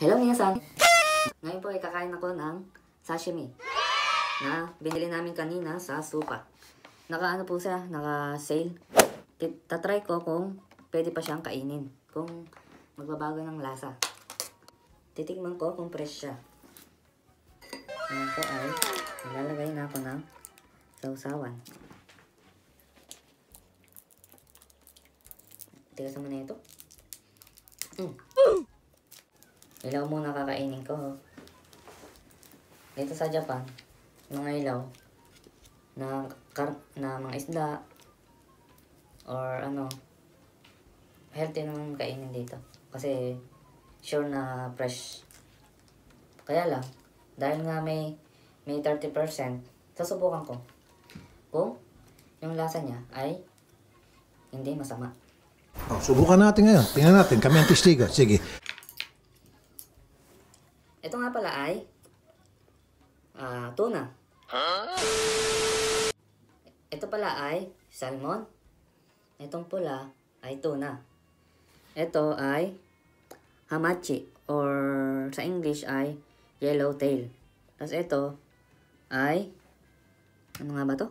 Hello minasan! Ngayon po ay kakain ako ng sashimi na binili namin kanina sa Supa. Naka-ano po siya, naka-sale. Tatry ko kung pwede pa siyang kainin, kung magbabago ng lasa. Titigman ko kung fresh siya. Ngayon po ay nilalagay na ako ng sausawan. Tigas naman na ito. Ilaw muna kakainin ko. Dito sa Japan, mga ilaw na mga isda or ano, healthy naman kainin dito. Kasi sure na fresh. Kaya lang, dahil nga may 30%, susubukan ko kung yung lasa niya ay hindi masama. Oh, subukan natin ngayon. Tingnan natin, kami ang testigo. Sige. Ito nga pala ay tuna. Ito pala ay salmon. Itong pula ay tuna. Ito ay hamachi or sa English ay yellowtail. Tapos ito ay ano nga ba to?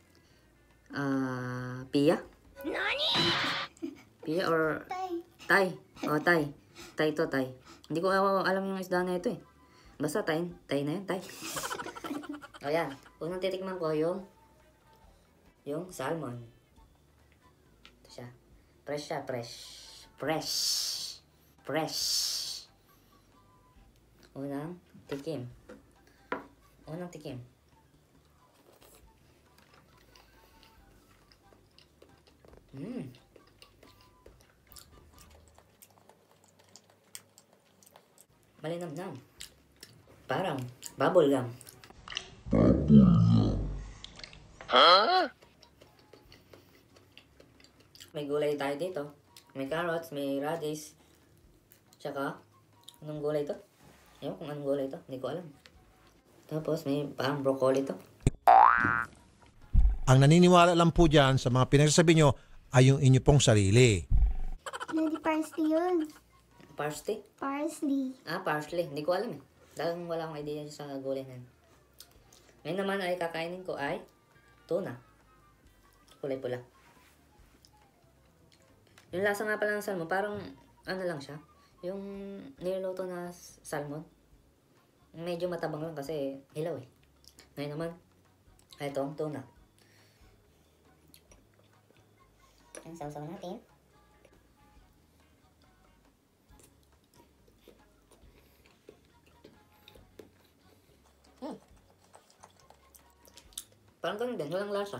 Pia? Pia or Tay. Oh, Tay. Tay to, Tay. Hindi ko alam yung isda na ito eh. Basta Tay na yun, Tay. O yan. Unang titikman ko yung salmon. Ito siya. Fresh siya, fresh. Fresh. Unang tikim. Malinamnam. Parang bubble gum. May gulay tayo dito. May carrots, may radish. Tsaka, anong gulay to? Ewan kung anong gulay to. Hindi ko alam. Tapos may parang broccoli to. Ang naniniwala lang po dyan sa mga pinagsasabi nyo ay yung inyo pong sarili. Hindi parsley yun. Parsley? Parsley. Parsley. Hindi ko alam eh. Dahil wala akong idea sa gulay na yun. Ngayon naman ay kakainin ko ay tuna. Kulay pula. Yung lasa nga pala ng salmon, parang ano lang siya. Yung niluluto na salmon. Medyo matabang lang kasi hilaw eh. Ngayon naman, itong tuna. Ang sausaw natin. Parang ganun din, walang lasa.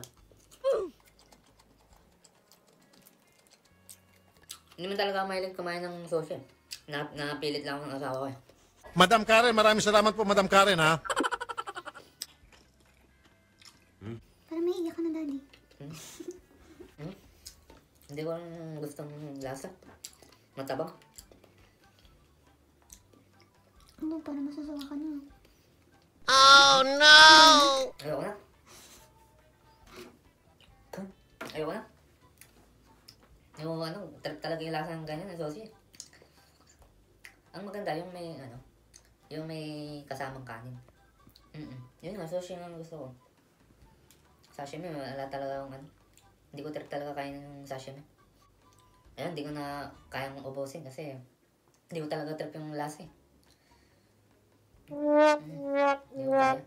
Hindi man talaga mahilig kumain ng sushi. Napilit lang ako ng asawa ko eh. Madam Karen, maraming salamat po, Madam Karen, ha? Parang may iyak ka na, Daddy. Hindi ko lang gustong lasa. Matabang. Ano, parang masasawa ka na. Oh no! Ayoko na. Yung talaga yung lasa ng ganyan, ng sushi. Ang maganda, yung may kasamang kanin. Yun nga, sushi yung gusto ko. Sashimi, wala talaga yung hindi ko talaga kain ng sashimi. Ayun, hindi ko na kayang ubusin kasi hindi ko talaga trip yung lasa eh. Hindi ko kaya.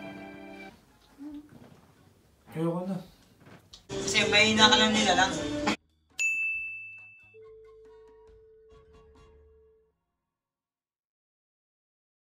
Ayoko na. Kasi mahina ka lang nila lang.